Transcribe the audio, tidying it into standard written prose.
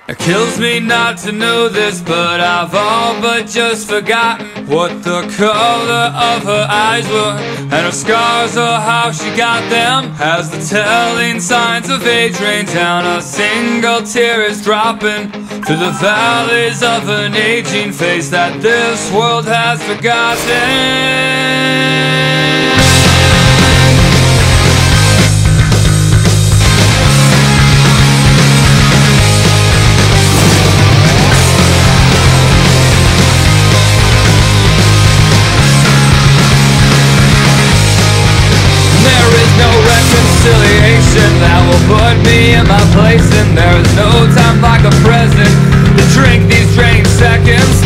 It kills me not to know this, but I've all but just forgotten what the color of her eyes were, and her scars or how she got them. As the telling signs of age rain down, a single tear is dropping through the valleys of an aging face that this world has forgotten. That will put me in my place, and there is no time like a present to drink these drained seconds.